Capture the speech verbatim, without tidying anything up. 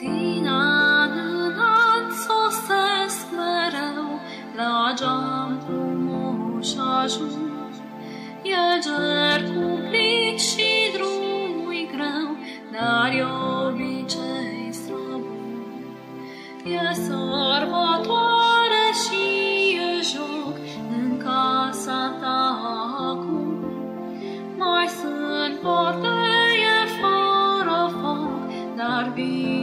Din an în an sosesc mereu la geam frumoși ajung. E ger cumplit și drumul-i greu, dar-i obicei străbun. E sărbătoare și e joc în casa ta acum. Mai sunt bordei fără foc, dar bine